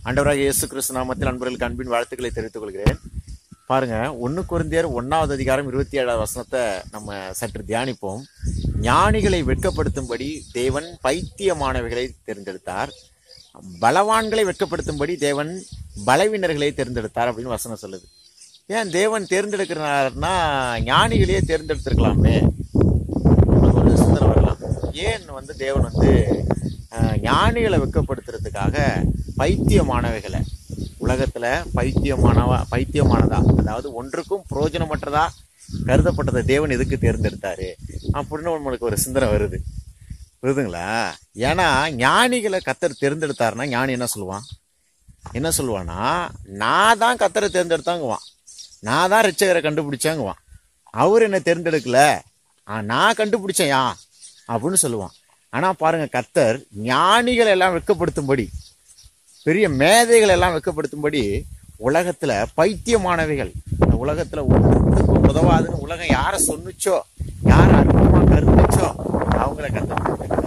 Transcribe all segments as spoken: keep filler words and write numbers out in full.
ஆண்டவராக இயேசு கிறிஸ்து நாமத்தில் அன்பர்களுக்கு அன்பின் வாழ்த்துக்களை தெரிவித்துக் கொள்கிறேன். பாருங்க, ஒன்னு கொரிந்தியர் ஒன்னாவது அதிகாரம் இருபத்தி ஏழாவது வசனத்தை நம்ம சற்று தியானிப்போம். ஞானிகளை வெட்கப்படுத்தும்படி தேவன் பைத்தியமானவைகளை தேர்ந்தெடுத்தார், பலவான்களை வெட்கப்படுத்தும்படி தேவன் பலவீனர்களை தேர்ந்தெடுத்தார் அப்படின்னு வசனம் சொல்லுது. ஏன் தேவன் தேர்ந்தெடுக்கிறார்னா ஞானிகளையே தேர்ந்தெடுத்திருக்கலாமே, நமக்கு ஒரு சிந்தனை வரலாம். ஏன் வந்து தேவன் வந்து ஞானிகளை வெட்கப்படுத்துறதுக்காக பைத்தியமானவைகளை, உலகத்துல பைத்தியமானவ பைத்தியமானதா அதாவது ஒன்றுக்கும் பிரயோஜனமற்றதா கருதப்பட்டதை தேவன் எதுக்கு தேர்ந்தெடுத்தாரு அப்படின்னு நம்மளுக்கு ஒரு சிந்தனை வருது. புரியுதுங்களா? ஏன்னா ஞானிகளை கத்தர் தேர்ந்தெடுத்தாருன்னா ஞானி என்ன சொல்லுவான் என்ன சொல்லுவான்னா நான் தான் கத்தரை தேர்ந்தெடுத்தாங்குவான், நான் தான் ரட்சகரை கண்டுபிடிச்சாங்குவான். அவர் என்ன தேர்ந்தெடுக்கல, நான் கண்டுபிடிச்சேன் யா அப்படின்னு சொல்லுவான். ஆனா பாருங்க, கத்தர் ஞானிகள் எல்லாம் வெட்கப்படுத்தும்படி, பெரிய மேதைகள் எல்லாம் வெட்கப்படுத்தும்படி உலகத்துல பைத்தியமானவைகள், இந்த உலகத்துல ஒன்றுக்கும் உதவாதுன்னு உலகம் யார சொன்னுச்சோ, யார அற்புதமா கருதுச்சோ அவங்கள கத்தர்.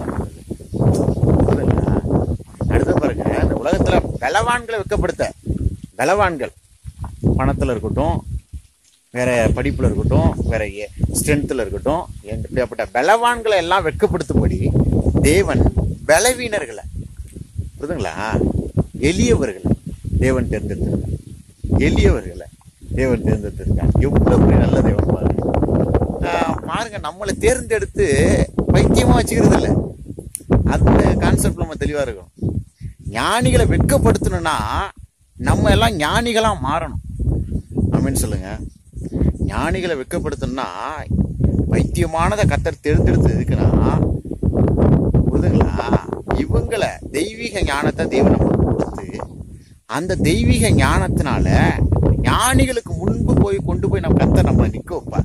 அடுத்த பாருங்க, இந்த உலகத்துல பலவான்களை வெட்கப்படுத்த, பலவான்கள் பணத்துல இருக்கட்டும், வேற படிப்புல இருக்கட்டும், வேற ஸ்ட்ரென்த்ல இருக்கட்டும், இப்படியாப்பட்ட பலவான்களை எல்லாம் வெட்கப்படுத்தும்படி தேவன் பலவீனர்களை, புரியுதுங்களா, எளியவர்களை தேவன் தேர்ந்தெடுத்திருக்கார். எளியவர்களை தேவன் தேர்ந்தெடுத்திருக்கார். எவ்வளவு பெரிய நல்ல தேவன் பாருங்க. பாருங்க, நம்மளை தேர்ந்தெடுத்து பைத்தியமா வச்சுக்கிறது இல்லை. அந்த கான்செப்ட் நம்ம தெளிவா இருக்கணும். ஞானிகளை வெட்கப்படுத்தணும்னா நம்ம எல்லாம் ஞானிகளா மாறணும். ஆமீன் சொல்லுங்க. ஞானிகளை வெட்கப்படுத்தணும்னா பைத்தியமானதை கத்தர் தேர்ந்தெடுத்து இருக்குன்னா, புரியுதுங்களா, இவங்களை தெய்வீக ஞானத்தை தேவன் நமக்கு கொடுத்து, அந்த தெய்வீக ஞானத்தினால ஞானிகளுக்கு முன்பு போய் கொண்டு போய் நம்ம கத்தர் நம்ம நிக்க வைப்பார்.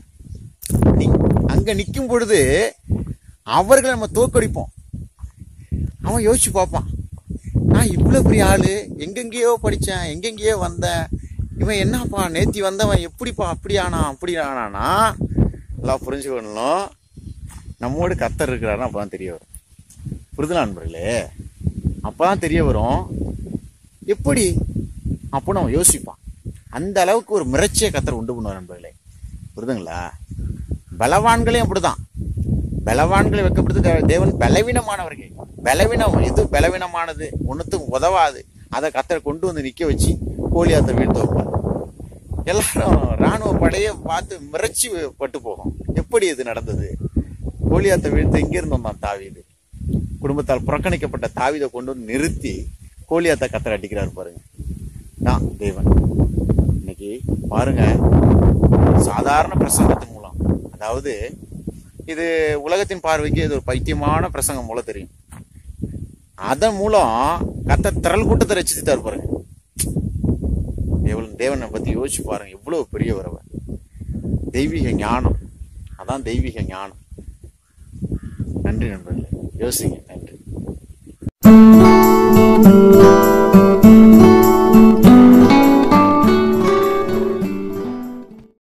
அங்க நிற்கும் பொழுது அவர்களை நம்ம தோற்கடிப்போம். அவன் யோசிச்சு பார்ப்பான், நான் இவ்வளவு பெரிய ஆளு, எங்கெங்கேயோ படிச்சேன், எங்கெங்கேயோ வந்தேன், இவன் என்னப்பா நேத்தி வந்தவன் எப்படிப்பா அப்படி ஆனா அப்படி ஆனானா எல்லாம் புரிஞ்சுக்கணும். நம்மோடு கத்தர் இருக்கிறாருன்னு அப்பதான் தெரிய வரும். புரிதலா நண்பர்களே? அப்பதான் தெரிய வரும் எப்படி அப்படின்னு அவன் யோசிப்பான். அந்த அளவுக்கு ஒரு மிரட்சியை கத்தர் உண்டு பண்ணுவார் நண்பர்களே. புரிதுங்களா? பலவான்களையும் அப்படிதான், பலவான்களை வைக்கப்படுத்து தேவன் பலவீனமானவர்கள். பலவீனம் எது பலவீனமானது, ஒன்னுத்துக்கும் உதவாது, அதை கத்தரை கொண்டு வந்து நிக்க வச்சு கோலியாத்தை வீழ்த்து வைப்பார். எல்லாரும் ராணுவ படையை பார்த்து மிரட்சி பட்டு போகும். எப்படி இது நடந்தது? கோலியாத்தை வீழ்த்து எங்கிருந்து வந்தான் தாவீது, குடும்பத்தால் புறக்கணிக்கப்பட்ட தாவீதை கொண்டு வந்து நிறுத்தி கோலியாத்தை கத்தரை அடிக்கிறார் பாருங்க. தான் தேவன். இன்னைக்கு பாருங்க, சாதாரண பிரசங்கத்தின் மூலம், அதாவது இது உலகத்தின் பார்வைக்கு இது ஒரு பைத்தியமான பிரசங்கம் மூலம் தெரியும். அதன் மூலம் கத்தர் திரள் கூட்டத்தை ரசிச்சுட்டார் பாருங்க. எவ்வளவு தேவனை பத்தி யோசிச்சு பாருங்க, எவ்வளவு பெரிய வரவ. தெய்வீக ஞானம், அதான் தெய்வீக ஞானம். நன்றி நண்பர்களே. யோசிங்க.